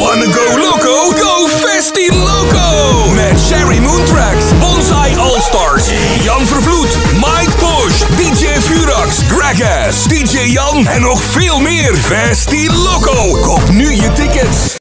Wanna go loco? Go Festi Loco! Met Sherry Moontracks, Bonsai All-Stars, Jan Vervloed, Mike Posh, DJ Furax, Gragass, DJ Jan en nog veel meer. Festi Loco! Koop nu je tickets.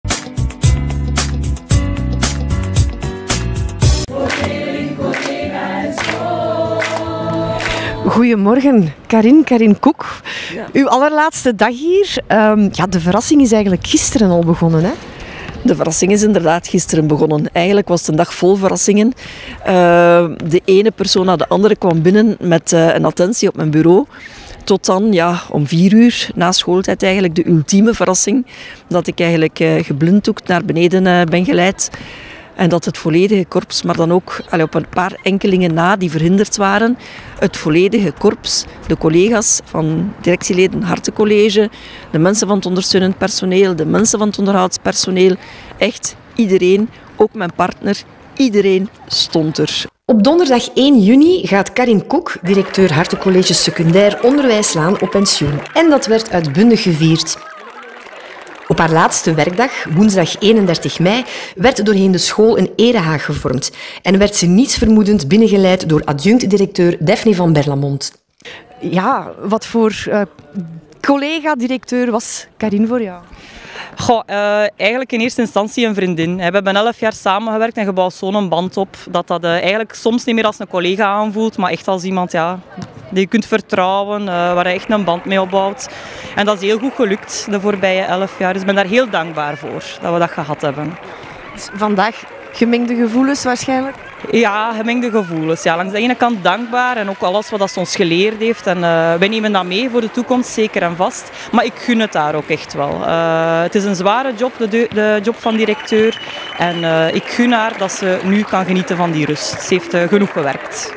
Goedemorgen, Karin Koek. Ja. Uw allerlaatste dag hier. De verrassing is eigenlijk gisteren al begonnen, hè? De verrassing is inderdaad gisteren begonnen. Eigenlijk was het een dag vol verrassingen. De ene persoon na de andere kwam binnen met een attentie op mijn bureau. Tot dan, om 4 uur na schooltijd eigenlijk de ultieme verrassing. Dat ik eigenlijk geblinddoekt naar beneden ben geleid. En dat het volledige korps, maar dan ook op een paar enkelingen na die verhinderd waren, het volledige korps, de collega's van directieleden Hartencollege, de mensen van het ondersteunend personeel, de mensen van het onderhoudspersoneel, echt iedereen, ook mijn partner, iedereen stond er. Op donderdag 1 juni gaat Karin Koek, directeur Hartencollege Secundair Onderwijslaan, op pensioen. En dat werd uitbundig gevierd. Op haar laatste werkdag, woensdag 31 mei, werd doorheen de school een erehaag gevormd en werd ze niets vermoedend binnengeleid door adjunct-directeur Daphne van Berlamont. Ja, wat voor collega-directeur was Karin voor jou? Eigenlijk in eerste instantie een vriendin. We hebben 11 jaar samengewerkt en gebouwd zo'n band op dat eigenlijk soms niet meer als een collega aanvoelt, maar echt als iemand die je kunt vertrouwen, waar je echt een band mee opbouwt. En dat is heel goed gelukt de voorbije 11 jaar. Dus ik ben daar heel dankbaar voor dat we dat gehad hebben. Dus vandaag gemengde gevoelens waarschijnlijk? Ja, gemengde gevoelens. Ja, langs de ene kant dankbaar en ook alles wat ze ons geleerd heeft. En wij nemen dat mee voor de toekomst, zeker en vast. Maar ik gun het daar ook echt wel. Het is een zware job, de job van directeur. En ik gun haar dat ze nu kan genieten van die rust. Ze heeft genoeg gewerkt.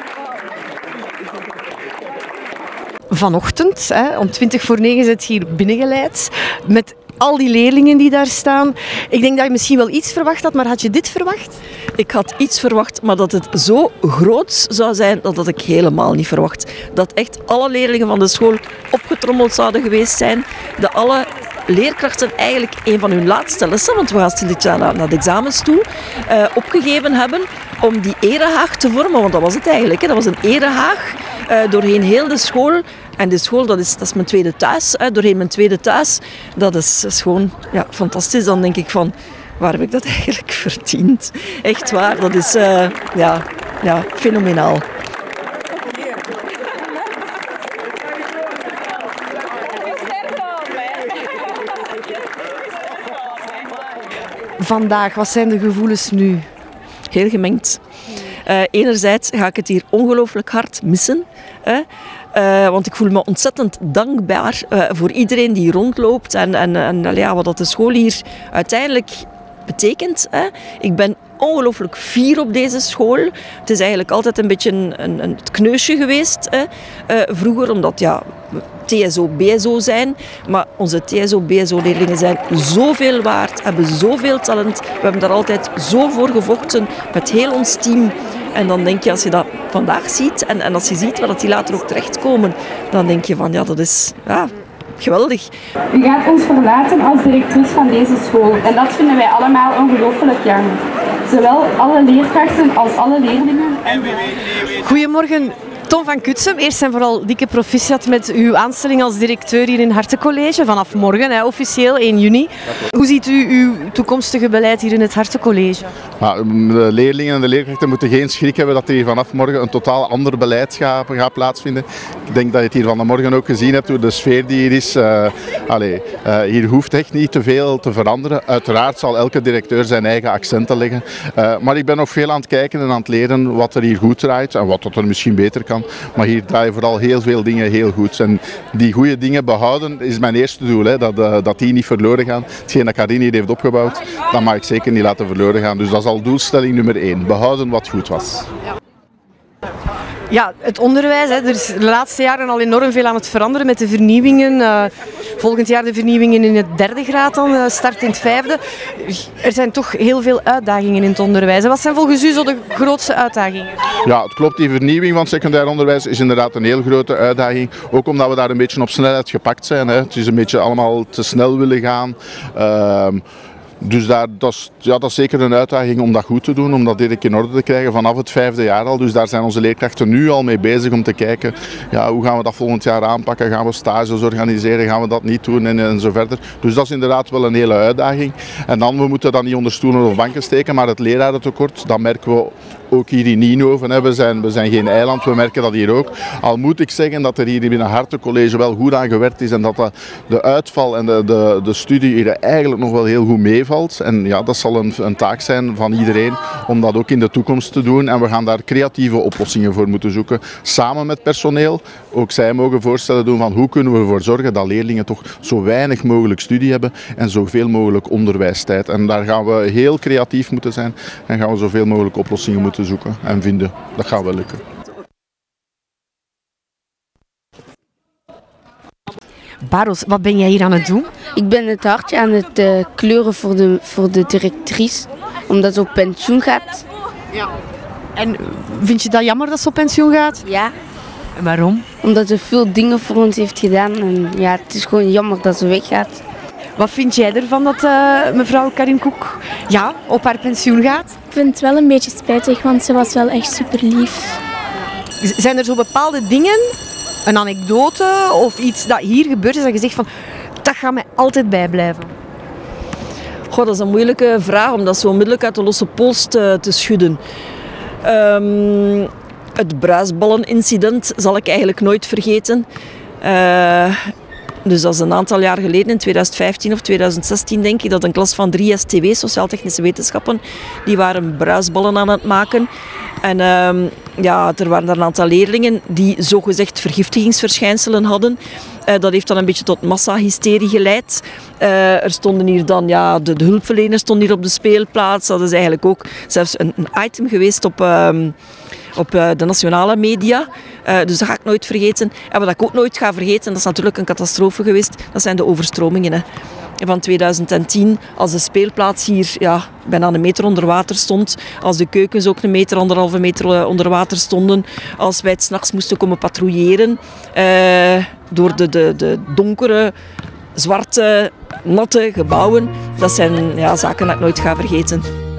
Vanochtend, om 9:20 zit je hier binnengeleid met al die leerlingen die daar staan. Ik denk dat je misschien wel iets verwacht had, maar had je dit verwacht? Ik had iets verwacht, maar dat het zo groot zou zijn, dat had ik helemaal niet verwacht. Dat echt alle leerlingen van de school opgetrommeld zouden geweest zijn. Dat alle leerkrachten eigenlijk een van hun laatste lessen, want we gaan stilletjes naar de examens toe, opgegeven hebben om die erehaag te vormen. Want dat was het eigenlijk. Dat was een erehaag doorheen heel de school. En de school, dat is mijn tweede thuis. Doorheen mijn tweede thuis. Dat is gewoon fantastisch. Dan denk ik van, waar heb ik dat eigenlijk verdiend? Echt waar, dat is fenomenaal. Vandaag, wat zijn de gevoelens nu? Heel gemengd. Enerzijds ga ik het hier ongelooflijk hard missen. Want ik voel me ontzettend dankbaar voor iedereen die rondloopt en wat dat de school hier uiteindelijk betekent. Ik ben ongelooflijk fier op deze school. Het is eigenlijk altijd een beetje een kneusje geweest vroeger, omdat TSO, BSO zijn. Maar onze TSO, BSO-leerlingen zijn zoveel waard, hebben zoveel talent. We hebben daar altijd zo voor gevochten met heel ons team. En dan denk je, als je dat vandaag ziet en als je ziet waar die later ook terechtkomen, dan denk je van, dat is geweldig. U gaat ons verlaten als directrice van deze school en dat vinden wij allemaal ongelooflijk jammer. Zowel alle leerkrachten als alle leerlingen. Goedemorgen, Tom van Kutsem. Eerst en vooral dikke proficiat met uw aanstelling als directeur hier in Hartencollege. Vanaf morgen, officieel 1 juni. Hoe ziet u uw toekomstige beleid hier in het Hartencollege? De leerlingen en de leerkrachten moeten geen schrik hebben dat er hier vanaf morgen een totaal ander beleid gaat plaatsvinden. Ik denk dat je het hier vanmorgen ook gezien hebt, hoe de sfeer die hier is. Hier hoeft echt niet te veel te veranderen. Uiteraard zal elke directeur zijn eigen accenten leggen. Maar ik ben nog veel aan het kijken en aan het leren wat er hier goed draait en wat er misschien beter kan. Maar hier draaien vooral heel veel dingen heel goed. En die goede dingen behouden is mijn eerste doel. Dat die niet verloren gaan. Hetgeen dat Karin hier heeft opgebouwd, dat mag ik zeker niet laten verloren gaan. Dus dat is al doelstelling nummer 1. Behouden wat goed was. Ja, het onderwijs. Er is de laatste jaren al enorm veel aan het veranderen met de vernieuwingen. Volgend jaar de vernieuwingen in het 3e graad dan, start in het 5e. Er zijn toch heel veel uitdagingen in het onderwijs. Wat zijn volgens u zo de grootste uitdagingen? Ja, het klopt. Die vernieuwing van het secundair onderwijs is inderdaad een heel grote uitdaging. Ook omdat we daar een beetje op snelheid gepakt zijn. Het is een beetje allemaal te snel willen gaan. Dus dat is zeker een uitdaging om dat goed te doen, om dat direct in orde te krijgen vanaf het 5e jaar al. Dus daar zijn onze leerkrachten nu al mee bezig om te kijken, ja, hoe gaan we dat volgend jaar aanpakken, gaan we stages organiseren, gaan we dat niet doen en zo verder. Dus dat is inderdaad wel een hele uitdaging. En dan, we moeten dat niet onder stoelen of banken steken, maar het lerarentekort, dat merken we ook hier in Nienhoven. We zijn geen eiland, we merken dat hier ook. Al moet ik zeggen dat er hier binnen Hartencollege wel goed aan gewerkt is en dat de uitval en de studie hier eigenlijk nog wel heel goed meevalt. En ja, dat zal een taak zijn van iedereen om dat ook in de toekomst te doen. En we gaan daar creatieve oplossingen voor moeten zoeken, samen met personeel. Ook zij mogen voorstellen doen van hoe kunnen we ervoor zorgen dat leerlingen toch zo weinig mogelijk studie hebben en zoveel mogelijk onderwijstijd. En daar gaan we heel creatief moeten zijn en gaan we zoveel mogelijk oplossingen moeten zoeken en vinden. Dat gaat wel lukken. Baros, wat ben jij hier aan het doen? Ik ben het hartje aan het kleuren voor de directrice, omdat ze op pensioen gaat. Ja. En vind je dat jammer dat ze op pensioen gaat? Ja. En waarom? Omdat ze veel dingen voor ons heeft gedaan en ja, het is gewoon jammer dat ze weggaat. Wat vind jij ervan dat mevrouw Karin Koek op haar pensioen gaat? Ik vind het wel een beetje spijtig, want ze was wel echt super lief. Zijn er zo bepaalde dingen, een anekdote of iets dat hier gebeurd is dat je zegt van dat gaat mij altijd bijblijven? Goh, dat is een moeilijke vraag om dat zo onmiddellijk uit de losse pols te schudden. Het bruisballenincident zal ik eigenlijk nooit vergeten. Dus dat is een aantal jaar geleden, in 2015 of 2016 denk ik, dat een klas van 3 STW, Sociaal-Technische Wetenschappen, die waren bruisballen aan het maken. En er waren er een aantal leerlingen die zogezegd vergiftigingsverschijnselen hadden. Dat heeft dan een beetje tot massahysterie geleid. Er stonden hier dan, de hulpverleners stonden hier op de speelplaats. Dat is eigenlijk ook zelfs een item geweest op de nationale media. Dus dat ga ik nooit vergeten. En wat ik ook nooit ga vergeten, dat is natuurlijk een catastrofe geweest, dat zijn de overstromingen. Hè. Van 2010, als de speelplaats hier bijna een meter onder water stond, als de keukens ook 1,5 meter onder water stonden, als wij 's nachts moesten komen patrouilleren door de donkere, zwarte, natte gebouwen, dat zijn zaken die ik nooit ga vergeten.